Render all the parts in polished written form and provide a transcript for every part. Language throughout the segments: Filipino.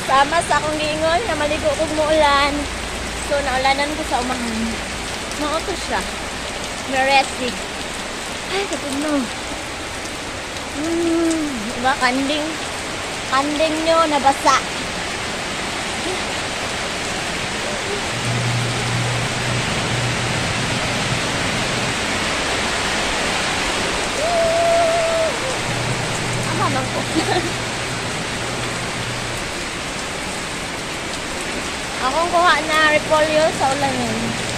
Sama sa akong giingon na maligo kog muulan. So naulanan ko sa umahan. Mauto siya. Meresi. Ay, katulog. Diba kanding? Kanding nyo nabasa. Ama lang ko. Akong kuha na repolyo sa ulan yun.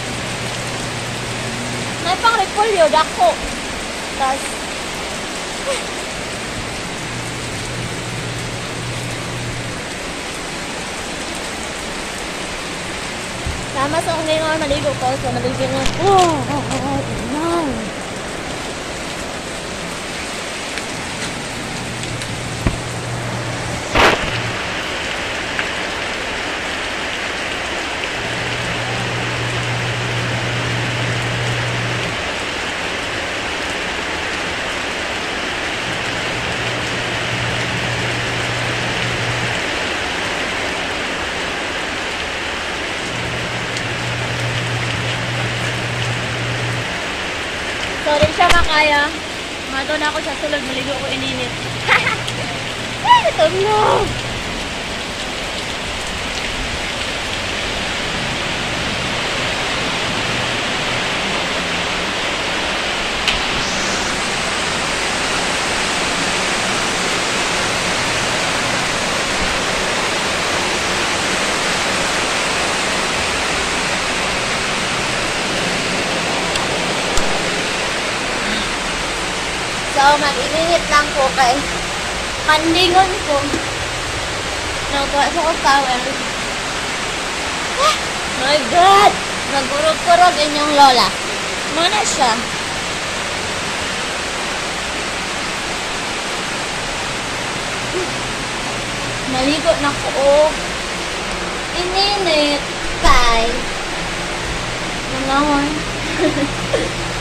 May pang repolyo, dako. Tapos, sama sa akong ngayon, maligo ko. So, maligo na. No. So, di siya makaya. Mato na ako sa sulod. Maligo ko ininit. Ay, tulog! So, mag-ininit lang po kay kandingon ko. Nagawa sa ko towel. Ah, my God! Nagurog-kurog inyong lola. Mana siya? Maligo na ko. Ininit kay nanawon.